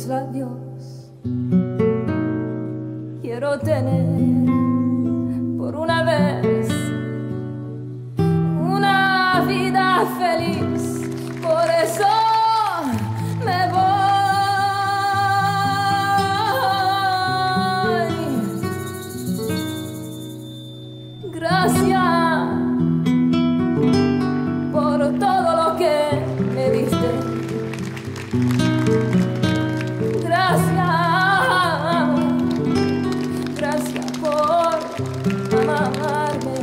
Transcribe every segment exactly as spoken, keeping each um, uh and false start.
tus labios. Quiero tener por una vez una vida feliz, por eso me voy. Gracias por todo lo que me diste. Gracias, gracias por amarme,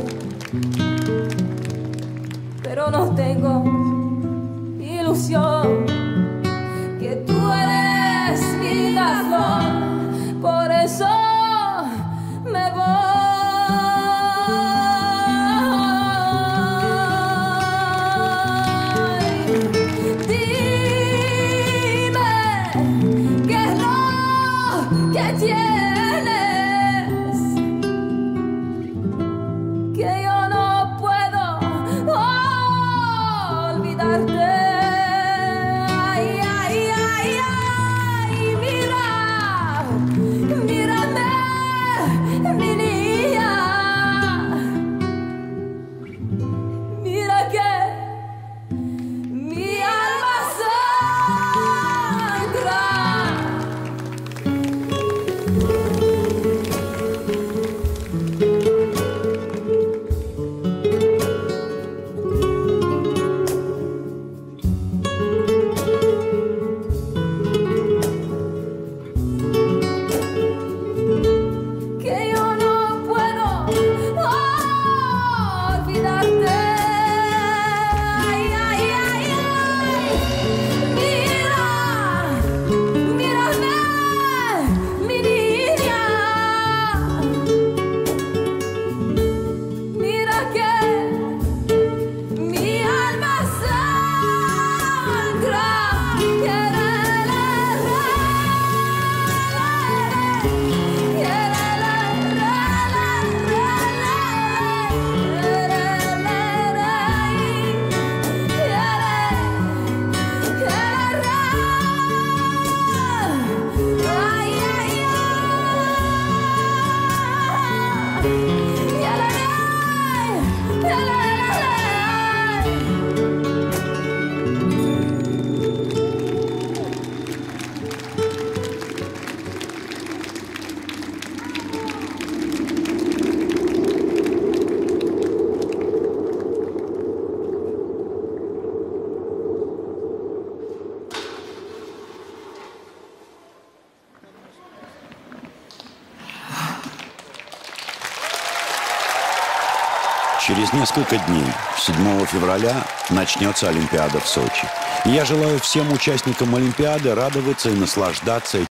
pero no tengo ilusión que tú eres mi razón, por eso me voy. ¿Qué tienes que yo no puedo olvidarte? Ay, ay, ay, ay, mira, mírame, mi niña, mira que mi alma sangra. Через несколько дней, седьмого февраля, начнется Олимпиада в Сочи. И я желаю всем участникам Олимпиады радоваться и наслаждаться